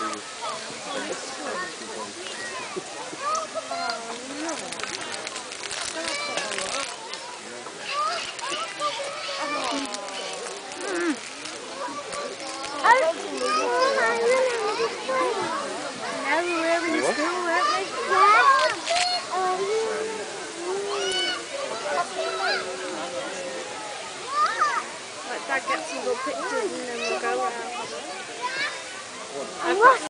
Dad get some good pictures and then we'll go around.